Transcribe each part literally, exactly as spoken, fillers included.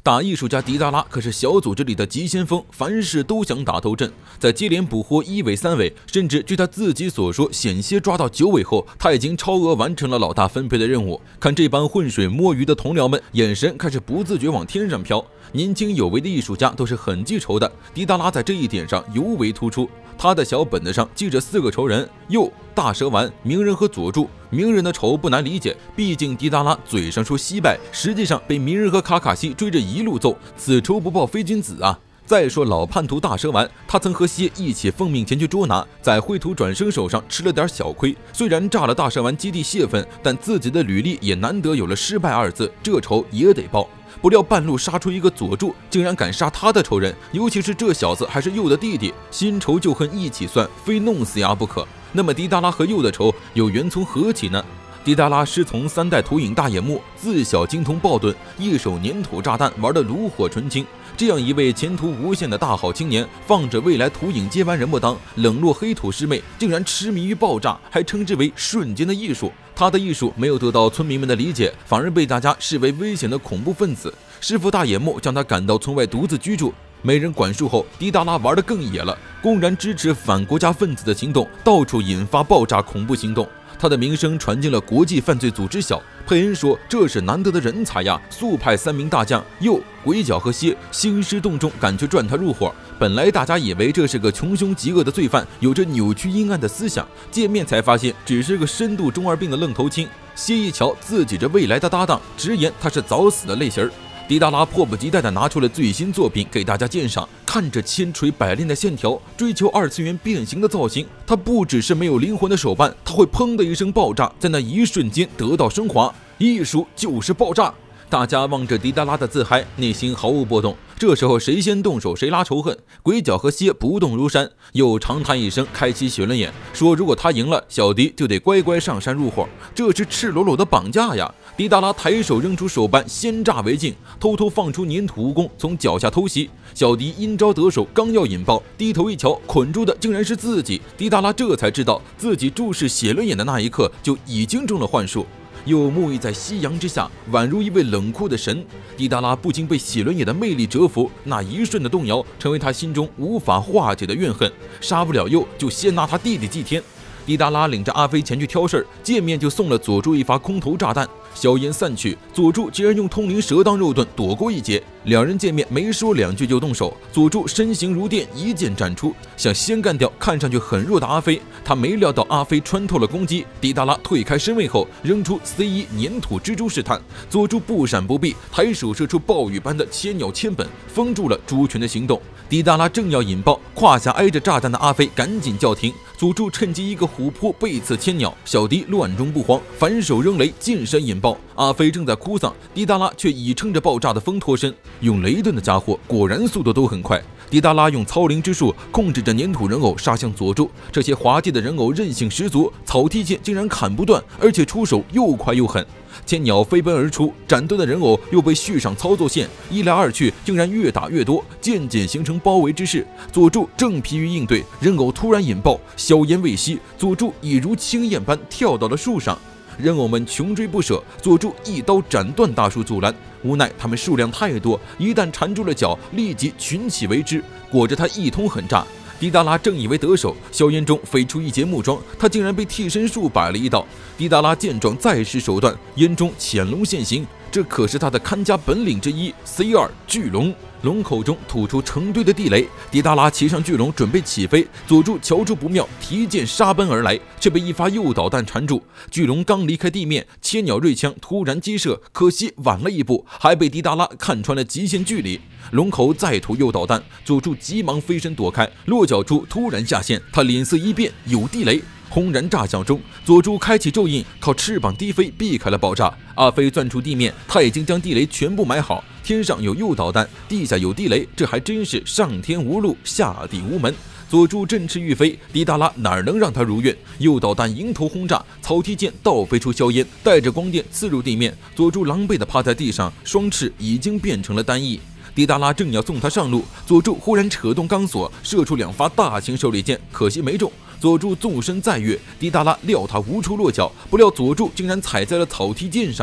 大艺术家迪达拉可是小组织里的急先锋，凡事都想打头阵。在接连捕获一尾、三尾，甚至据他自己所说，险些抓到九尾后，他已经超额完成了老大分配的任务。看这帮浑水摸鱼的同僚们，眼神开始不自觉往天上飘。年轻有为的艺术家都是很记仇的，迪达拉在这一点上尤为突出。他的小本子上记着四个仇人：鼬、大蛇丸、鸣人和佐助。鸣人的仇不难理解，毕竟迪达拉嘴上说惜败，实际上被鸣人和卡卡西追着一路揍，此仇不报非君子啊！再说老叛徒大蛇丸，他曾和蝎一起奉命前去捉拿，在灰土转生手上吃了点小亏，虽然炸了大蛇丸基地泄愤，但自己的履历也难得有了失败二字，这仇也得报。不料半路杀出一个佐助，竟然敢杀他的仇人，尤其是这小子还是鼬的弟弟，新仇旧恨一起算，非弄死丫不可。那么迪达拉和鼬的仇有缘从何起呢？迪达拉师从三代土影大野木，自小精通爆盾，一手粘土炸弹玩得炉火纯青。这样一位前途无限的大好青年，放着未来土影接班人不当，冷落黑土师妹，竟然痴迷于爆炸，还称之为瞬间的艺术。他的艺术没有得到村民们的理解，反而被大家视为危险的恐怖分子。师傅大野木将他赶到村外独自居住，没人管束后，迪达拉玩得更野了，公然支持反国家分子的行动，到处引发爆炸恐怖行动。他的名声传进了国际犯罪组织小，佩恩说这是难得的人才呀，速派三名大将鼬、鬼脚和蝎兴师动众赶去赚他入伙。本来大家以为这是个穷凶极恶的罪犯，有着扭曲阴暗的思想，见面才发现只是个深度中二病的愣头青。蝎一瞧自己这未来的搭档，直言他是早死的类型儿。迪达拉迫不及待地拿出了最新作品给大家鉴赏，看着千锤百炼的线条，追求二次元变形的造型，他不只是没有灵魂的手办，他会砰的一声爆炸，在那一瞬间得到升华。艺术就是爆炸。大家望着迪达拉的自嗨，内心毫无波动。这时候谁先动手谁拉仇恨。鬼脚和蝎不动如山，又长叹一声，开启血轮眼，说如果他赢了，小迪就得乖乖上山入伙，这是赤裸裸的绑架呀！迪达拉抬手扔出手办，先炸为敬，偷偷放出粘土蜈蚣从脚下偷袭。小迪阴招得手，刚要引爆，低头一瞧，捆住的竟然是自己。迪达拉这才知道，自己注视血轮眼的那一刻就已经中了幻术。又沐浴在夕阳之下，宛如一位冷酷的神。迪达拉不禁被血轮眼的魅力折服，那一瞬的动摇，成为他心中无法化解的怨恨。杀不了鼬，就先拿他弟弟祭天。迪达拉领着阿飞前去挑事儿，见面就送了佐助一发空投炸弹。硝烟散去，佐助竟然用通灵蛇当肉盾躲过一劫。两人见面没说两句就动手，佐助身形如电，一剑斩出，想先干掉看上去很弱的阿飞。他没料到阿飞穿透了攻击，迪达拉退开身位后，扔出 C 一 粘土蜘蛛试探。佐助不闪不避，抬手射出暴雨般的千鸟千本，封住了猪群的行动。迪达拉正要引爆，胯下挨着炸弹的阿飞赶紧叫停。佐助趁机一个虎扑背刺千鸟，小迪乱中不慌，反手扔雷近身引爆。阿飞正在哭丧，迪达拉却已撑着爆炸的风脱身。用雷盾的家伙果然速度都很快。迪达拉用操灵之术控制着粘土人偶杀向佐助，这些滑稽的人偶韧性十足，草踢剑竟然砍不断，而且出手又快又狠。千鸟飞奔而出，斩断的人偶又被续上操作线，一来二去竟然越打越多，渐渐形成包围之势。佐助正疲于应对，人偶突然引爆，硝烟未熄，佐助已如青焰般跳到了树上。人偶们穷追不舍，佐助一刀斩断大树阻拦，无奈他们数量太多，一旦缠住了脚，立即群起围之，裹着他一通狠炸。迪达拉正以为得手，硝烟中飞出一截木桩，他竟然被替身术摆了一道。迪达拉见状再施手段，烟中潜龙现形，这可是他的看家本领之一 C 二 巨龙。龙口中吐出成堆的地雷，迪达拉骑上巨龙准备起飞，佐助瞧出不妙，提剑杀奔而来，却被一发诱导弹缠住。巨龙刚离开地面，千鸟锐枪突然击射，可惜晚了一步，还被迪达拉看穿了极限距离。龙口再吐诱导弹，佐助急忙飞身躲开，落脚处突然下线，他脸色一变，有地雷。轰然炸响中，佐助开启咒印，靠翅膀低飞避开了爆炸。阿飞钻出地面，他已经将地雷全部埋好。天上有诱导弹，地下有地雷，这还真是上天无路，下地无门。佐助振翅欲飞，迪达拉哪能让他如愿？诱导弹迎头轰炸，草踢剑倒飞出硝烟，带着光电刺入地面。佐助狼狈地趴在地上，双翅已经变成了单翼。迪达拉正要送他上路，佐助忽然扯动钢索，射出两发大型手里剑，可惜没中。佐助纵身再跃，迪达拉料他无处落脚，不料佐助竟然踩在了草踢剑上。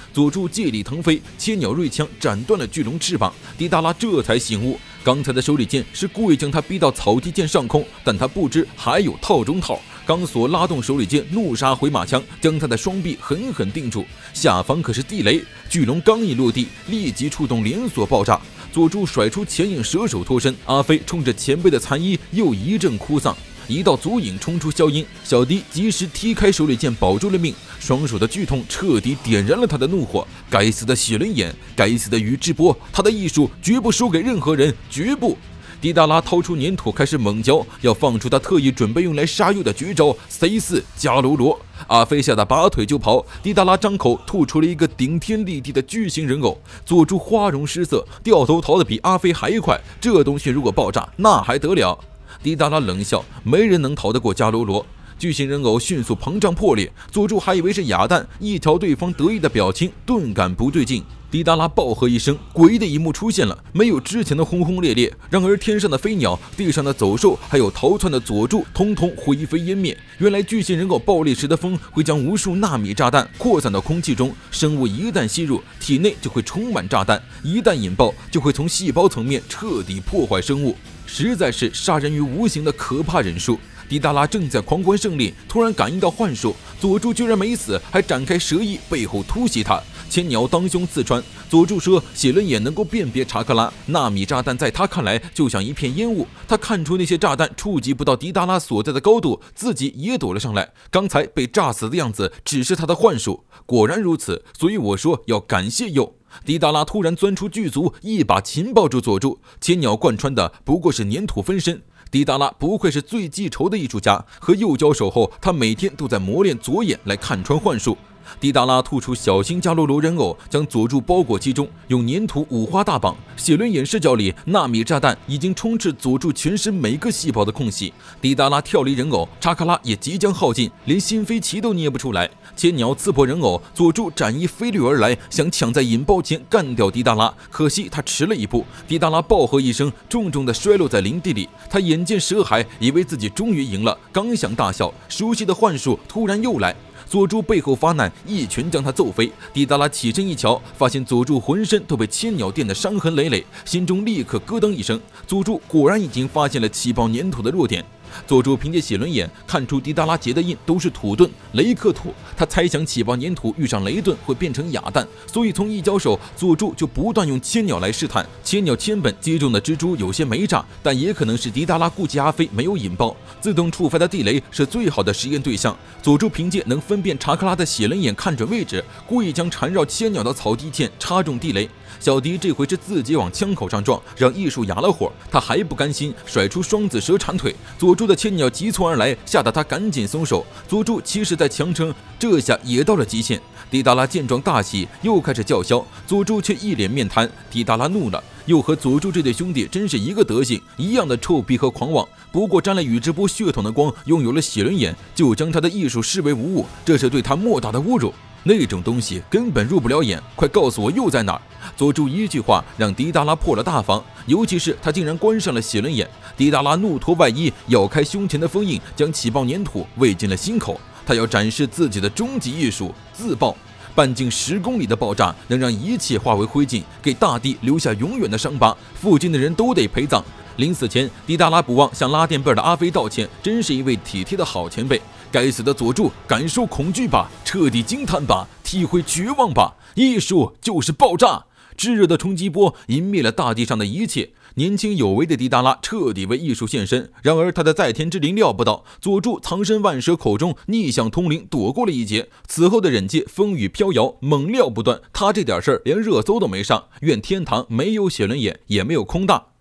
佐助借力腾飞，千鸟锐枪斩断了巨龙翅膀。迪达拉这才醒悟，刚才的手里剑是故意将他逼到草地剑上空，但他不知还有套中套。钢索拉动手里剑，怒杀回马枪，将他的双臂狠狠定住。下方可是地雷，巨龙刚一落地，立即触动连锁爆炸。佐助甩出前影蛇手脱身，阿飞冲着前辈的残衣又一阵哭丧。一道足影冲出消音，小迪及时踢开手里剑，保住了命。双手的剧痛彻底点燃了他的怒火。该死的血轮眼，该死的宇智波，他的艺术绝不输给任何人，绝不！迪达拉掏出粘土开始猛嚼，要放出他特意准备用来杀右的绝招 C 四 伽罗罗。阿飞吓得拔腿就跑，迪达拉张口吐出了一个顶天立地的巨型人偶。佐助花容失色，掉头逃得比阿飞还快。这东西如果爆炸，那还得了？迪达拉冷笑，没人能逃得过伽罗罗。巨型人偶迅速膨胀破裂，佐助还以为是哑弹，一瞧对方得意的表情，顿感不对劲。迪达拉暴喝一声，诡异的一幕出现了，没有之前的轰轰烈烈，然而天上的飞鸟、地上的走兽，还有逃窜的佐助，通通灰飞烟灭。原来巨型人偶爆裂时的风会将无数纳米炸弹扩散到空气中，生物一旦吸入，体内就会充满炸弹，一旦引爆，就会从细胞层面彻底破坏生物，实在是杀人于无形的可怕忍术。迪达拉正在狂欢胜利，突然感应到幻术，佐助居然没死，还展开蛇翼，背后突袭他。千鸟当胸刺穿，佐助说血轮眼能够辨别查克拉，纳米炸弹在他看来就像一片烟雾。他看出那些炸弹触及不到迪达拉所在的高度，自己也躲了上来。刚才被炸死的样子只是他的幻术，果然如此，所以我说要感谢鼬。迪达拉突然钻出巨足，一把擒抱住佐助。千鸟贯穿的不过是粘土分身。迪达拉不愧是最记仇的艺术家，和鼬交手后，他每天都在磨练左眼来看穿幻术。迪达拉吐出小型伽罗罗人偶，将佐助包裹其中，用粘土五花大绑。血轮眼视角里，纳米炸弹已经充斥佐助全身每个细胞的空隙。迪达拉跳离人偶，查克拉也即将耗尽，连新飞旗都捏不出来。千鸟刺破人偶，佐助斩衣飞掠而来，想抢在引爆前干掉迪达拉，可惜他迟了一步。迪达拉暴喝一声，重重的摔落在林地里。他眼见蛇海，以为自己终于赢了，刚想大笑，熟悉的幻术突然又来。佐助背后发难，一拳将他揍飞。迪达拉起身一瞧，发现佐助浑身都被千鸟电得伤痕累累，心中立刻咯噔一声。佐助果然已经发现了气爆粘土的弱点。佐助凭借血轮眼看出迪达拉结的印都是土盾、雷克土，他猜想起爆粘土遇上雷盾会变成哑弹，所以从一交手，佐助就不断用千鸟来试探。千鸟千本击中的蜘蛛有些没炸，但也可能是迪达拉顾及阿飞没有引爆。自动触发的地雷是最好的实验对象。佐助凭借能分辨查克拉的血轮眼看准位置，故意将缠绕千鸟的草地剑插中地雷。小迪这回是自己往枪口上撞，让艺术哑了火，他还不甘心，甩出双子蛇缠腿。佐助的千鸟急窜而来，吓得他赶紧松手。佐助其实在强撑，这下也到了极限。迪达拉见状大喜，又开始叫嚣，佐助却一脸面瘫。迪达拉怒了，又和佐助这对兄弟真是一个德行，一样的臭屁和狂妄。不过沾了宇智波血统的光，拥有了血轮眼，就将他的艺术视为无物，这是对他莫大的侮辱。那种东西根本入不了眼，快告诉我又在哪儿！佐助一句话让迪达拉破了大防，尤其是他竟然关上了血轮眼。迪达拉怒脱外衣，咬开胸前的封印，将起爆粘土喂进了心口。他要展示自己的终极艺术——自爆。半径十公里的爆炸能让一切化为灰烬，给大地留下永远的伤疤，附近的人都得陪葬。临死前，迪达拉不忘向拉垫背的阿飞道歉，真是一位体贴的好前辈。该死的佐助，感受恐惧吧，彻底惊叹吧，体会绝望吧！艺术就是爆炸！炙热的冲击波湮灭了大地上的一切。年轻有为的迪达拉彻底为艺术献身。然而他的在天之灵料不到，佐助藏身万蛇口中，逆向通灵躲过了一劫。此后的忍界风雨飘摇，猛料不断，他这点事儿连热搜都没上。愿天堂没有血轮眼，也没有空大。